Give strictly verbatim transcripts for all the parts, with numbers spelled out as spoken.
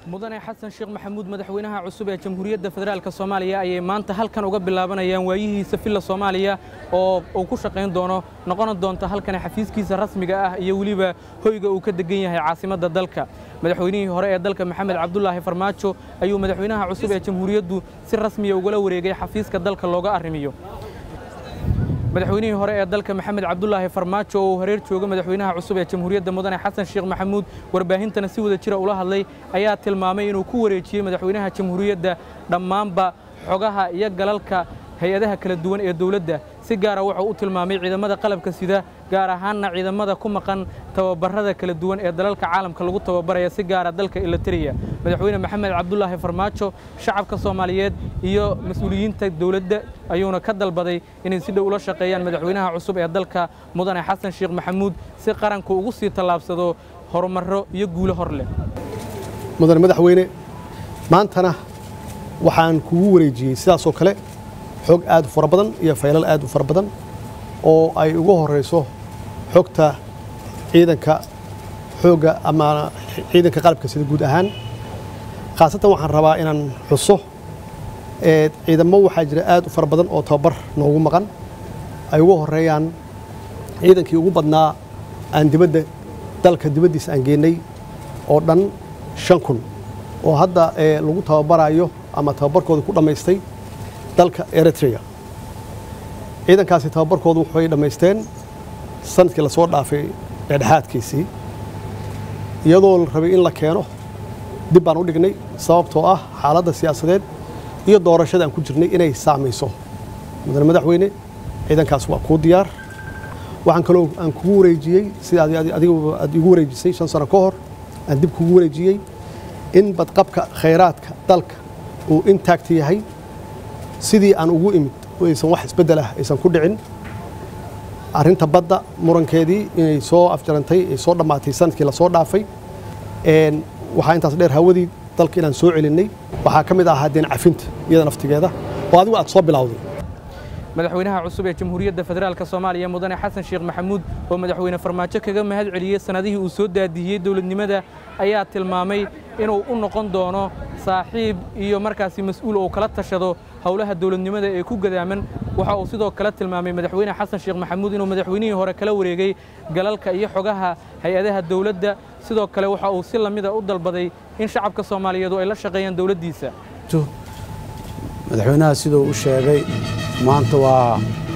mudane xasan sheekh maxamuud madaxweynaha cusub ee jamhuuriyadda federaalka Soomaaliya ayay maanta halkan uga bilaabanayaan waayihiisa filla Soomaaliya oo uu ku shaqeyn doono noqon doonta halkan xafiiskiisa rasmiga ah iyo waliba hoyga uu ka degan yahay caasimadda dalka madaxweynihii hore ee dalka Maxamed Cabdullaahi Farmaajo ayuu madaxweynaha cusub ee jamhuuriyaddu si rasmi ah uga wareegay xafiiska dalka looga arrimiyo madaxweynihii hore ee dalka Maxamed Cabdullaahi Farmaajo oo hareer jooga madaxweynaha cusub ee jamhuuriyadda mudane xasan sheekh maxamuud warbaahintana si wada jira ula hadlay ayaa tilmaamay inuu ku wareejiyay madaxweynaha jamhuuriyadda dhammaanba xogaha iyo galalka hay'adaha kala duwan ee dawladda si gaar ah wuxuu u tilmaamay ciidamada qalabka sida gaar ahaanna ciidamada ku maqan tababarada kala duwan ee dalalka caalamka lagu tababaraya si gaar ah dalka Eritrea madaxweyne Maxamed Cabdullaahi Farmaajo shacabka Soomaaliyeed iyo mas'uuliyiinta dawladda ayuuna ka dalbaday inay si dhow ula shaqeeyaan madaxweynaha cusub ee dalka mudane xasan sheekh maxamuud si qaranku ugu sii talaabsado horumaro iyo guulo hor leh mudane madaxweyne maantana waxaan kugu wareejiyay sidaas oo kale xog aad u fara badan iyo faylal aad u fara badan oo ay ugu horeyso xogta ciidanka xooga ama ciidanka qalabka sida guud ahaan khaasatan waxaan rabaa inaan xuso ee ciidamo waxa jira aad u fara badan oo tababar noogu maqan ay ugu horeeyaan ciidankii ugu badnaa aan dibadda dalka dibadiisa aan geenay oo dhan shan kun oo hadda ee lagu tababarayo ama tababarkooda ku dhameystay dalka Eritrea ciidankaasi tababarkoodu waxay dhameysteen sanadkii la soo dhaafay dhexdhexaadkiisii iyadoo la rabay in la keeno dib baan u dhignay sababtoo ah xaaladda siyaasadeed iyo doorashada aan ku jirnay inay saamayso mudane madaxweyne ciidankaas waa ku diyaar waxaan kaloo aan kugu wareejiyay sida adigu aad igu wareejisay shan sano ka hor aan dib kugu wareejiyay in badqabka khayraadka dalka uu intact yahay sidii aan ugu imid oo aysan wax isbedel ah aysan ku dhicin arinta badda murankeedii inay soo afjarantay ay soo dhamaatay sanadkii la soo dhaafay een waxa intaas dheer hawadii dalka inaan soo celinay waxa kamid ah hadeen cafinta iyada naftigeeda oo adigu aad soo bilowday madaxweynaha cusub ee jamhuuriyadda federaalka Soomaaliya mudane xasan sheekh maxamuud oo madaxweyne Farmaajo kaga mahad celiyay sanadihii uu soo daadiyay dawladnimada ayaa tilmaamay inuu u noqon doono saaxiib iyo markaasi mas'uul oo kala tashado hawlaha dawladnimada ee ku gadaaman waxa uu sidoo kale tilmaamay madaxweyne xasan sheekh maxamuud inuu madaxweynihii hore kala wareegay galalka iyo xogaha hay'adaha dawladda sidoo kale waxa uu si lamid ah u dalbaday in shacabka Soomaaliyeed ay la shaqeeyaan dawladdiisa madaxweynaha sidoo uu sheegay maanta waa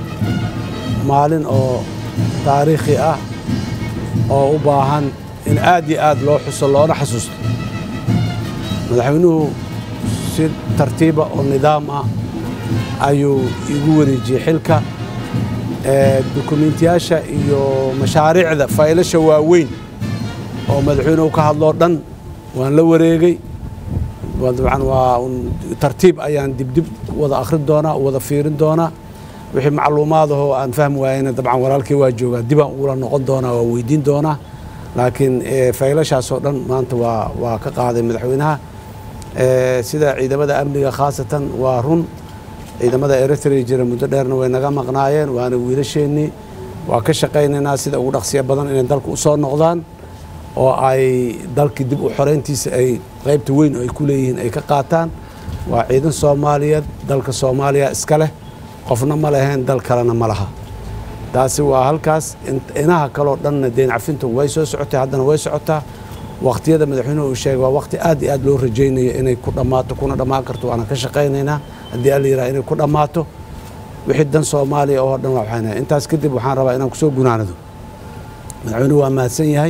maalin oo taariikhi ah oo u baahan in aad iyo aad loo xuso loona xasuusto madaxweynuhu si tartiiba oo nidaam ah ayuu igu wareejiyay xilka ee dukumeentiyaasha iyo mashaariicda faylasha waaweyn oo madaxweynuhu ka hadlo dhan waan la wareegay wadaan waa tartiib ayaan dib dib wada akhrin doona wada fiirin doona wixii macluumaad ah oo aan fahmi waayna dabcan walaalkii waa jooga dib aan uula noqon doona waa weydiin doona laakiin faylashaas oo dhan maanta waa waa ka qaaday madaxweynaha ee sida ciidamada amniga khaasatan waa run ciidamada Eritrea jira muddo dheerna way naga maqnaayeen waana wiilasheennii waa ka shaqaynaynaa sida ugu dhaqsiya badan inay dalka u soo noqdaan oo ay dalkii dib u xoreyntiisa ay qaybta weyn oo ay ku leeyihiin ay ka qaataan waa ciidan Soomaaliyeed dalka Soomaaliya iska leh qofna ma lahayn dal kalena ma laha taasi waa halkaas inaha kale oo dhan deyn cafintu way soo socotay haddana way socotaa waqtiyada madaxweynuhu uu sheegay waa waqti aad iyo aad loo rajaynayo inay ku dhamaato kuna dhamaan karto waana ka shaqaynaynaa haddii alla yiraahdo inay ku dhamaato wixii dan Soomaaliya oo dhan waxaan intaas kadib waxaan rabaa inaan ku soo gunaanado madaxweynuhu waa mahadsan yahay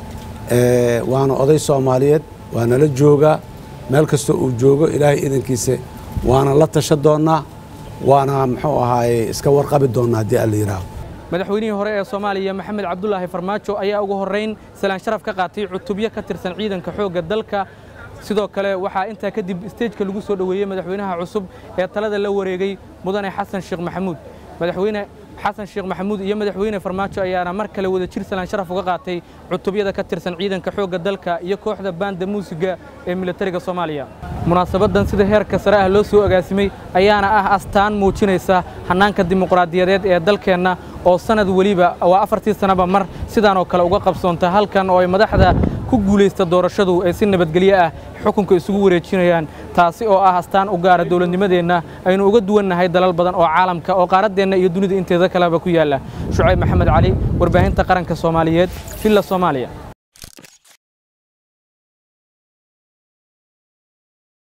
ee waana oday Soomaaliyeed waana la jooga meel kasta uu joogo ilaahay idankiisa waana la tasha doonaa waana muxuu ahaay iska warqabi doonaa haddii alla yiraahdo madaxweynihii hore ee Soomaaliya Maxamed Cabdullaahi Farmaajo ayaa ugu horeyn salaan sharaf ka qaatay cutubyo ka tirsan ciidanka xooga dalka sidoo kale waxa inta kadib stage-ka lagu soo dhaweeyay madaxweynaha cusub ee talada la wareegay mudane xasan sheekh maxamuud madaxweyne xasan sheekh maxamuud iyo madaxweyne Farmaajo ayaana mar kale wada jir salaan sharaf uga qaatay cutubyada ka tirsan ciidanka xooga dalka iyo kooxda banda muusiga ee militariga Soomaaliya munaasabadan sida heerka sare ah loo soo agaasimay ayaana ah astaan muujinaysa hanaanka dimuqraadiyadeed ee dalkeena oo sanad waliba waa afartii sanaba mar sidaan oo kale uga qabsoonta halkan oo ay madaxda ku guulaysta doorashadu ay si nabadgelyo ah xukunka isugu wareejinayaan taasi oo ah astaan u gaara dawladnimadeenna aynu uga duwannahay dalal badan oo caalamka oo qaaradeenna iyo dunida inteeda kaleba ku yaala Shucayb Maxamed Cali warbaahinta qaranka Soomaaliyeed Villa Soomaaliya